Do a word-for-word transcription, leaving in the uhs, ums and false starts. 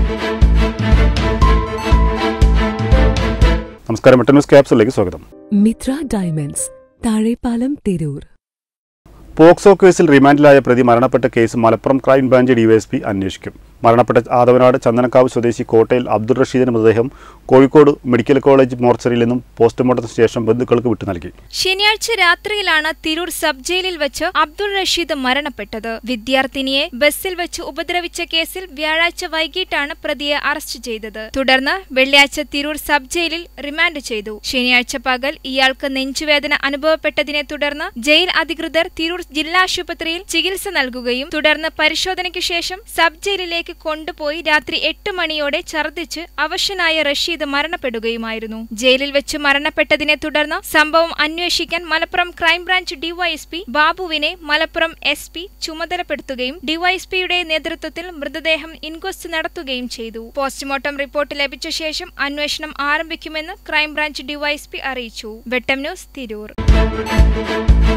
നമസ്കാരം, metro news ക്യാപ്സിലേക്ക് സ്വാഗതം. മിത്ര ഡയമണ്ട്സ്, താഴെപ്പാലം, തിരൂർ. പോക്സോ കേസിൽ റിമാൻഡിലായ പ്രതി മരണപ്പെട്ട കേസ് മലപ്പുറം ക്രൈംബ്രാഞ്ച് ഡിവൈഎസ്പി അന്വേഷിക്കും. മരണപ്പെട്ട ആദവനാട് ചന്ദനക്കാവ് സ്വദേശി കോട്ടയിൽ അബ്ദുൾ റഷീദിന്റെ മൃതദേഹം കോഴിക്കോട് മെഡിക്കൽ കോളേജ് മോർച്ചറിയിൽ നിന്നും പോസ്റ്റ്മോർട്ടത്തിന് ശേഷം ബന്ധുക്കൾക്ക് വിട്ടു നൽകി. ശനിയാഴ്ച രാത്രിയിലാണ് തിരൂർ സബ് ജയിലിൽ വെച്ച് അബ്ദുൾ റഷീദ് മരണപ്പെട്ടത്. വിദ്യാർത്ഥിനിയെ ബസ്സിൽ വെച്ച് ഉപദ്രവിച്ച കേസിൽ വ്യാഴാഴ്ച വൈകിട്ടാണ് പ്രതിയെ അറസ്റ്റ് ചെയ്തത്. തുടർന്ന് വെള്ളിയാഴ്ച തിരൂർ സബ് ജയിലിൽ റിമാൻഡ് ചെയ്തു. ശനിയാഴ്ച പകൽ ഇയാൾക്ക് നെഞ്ചുവേദന അനുഭവപ്പെട്ടതിനെ തുടർന്ന് ജയിൽ അധികൃതർ തിരൂർ ജില്ലാ ആശുപത്രിയിൽ ചികിത്സ നൽകുകയും തുടർന്ന് പരിശോധനയ്ക്ക് ശേഷം സബ് ജയിലിലേക്ക് കൊണ്ടുപോയി രാത്രി എട്ട് മണിയോടെ ഛർദ്ദിച്ച് അവശനായ റഷീദ് മരണപ്പെടുകയുമായിരുന്നു. ജയിലിൽ വെച്ച് മരണപ്പെട്ടതിനെ തുടർന്ന് സംഭവം അന്വേഷിക്കാൻ മലപ്പുറം ക്രൈംബ്രാഞ്ച് ഡിവൈഎസ്പി ബാബുവിനെ മലപ്പുറം എസ് പി ചുമതലപ്പെടുത്തുകയും ഡിവൈഎസ്പിയുടെ നേതൃത്വത്തിൽ മൃതദേഹം ഇൻക്വസ്റ്റ് നടത്തുകയും ചെയ്തു. പോസ്റ്റ്മോർട്ടം റിപ്പോർട്ട് ലഭിച്ച ശേഷം അന്വേഷണം ആരംഭിക്കുമെന്ന് ക്രൈംബ്രാഞ്ച് ഡിവൈഎസ്പി അറിയിച്ചു. വെട്ടം ന്യൂസ്, തിരൂർ.